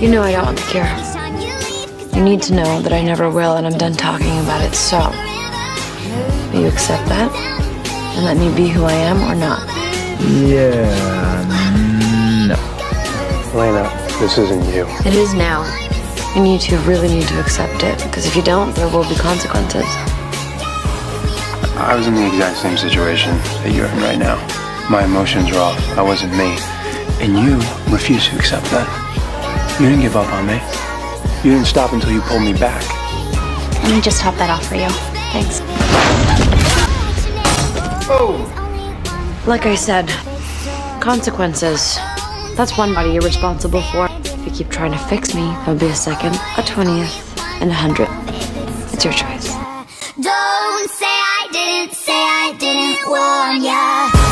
You know I don't want the cure. You need to know that I never will, and I'm done talking about it, so will you accept that? And let me be who I am or not? Yeah, no. Elena, this isn't you. It is now. And you two really need to accept it, because if you don't, there will be consequences. I was in the exact same situation that you're in right now. My emotions were off. I wasn't me. And you refused to accept that. You didn't give up on me. You didn't stop until you pulled me back. Let me just top that off for you. Thanks. Oh! Like I said, consequences. That's one body you're responsible for. If you keep trying to fix me, there'll be a second, a 20th, and 100. It's your choice. Don't say I didn't warn ya.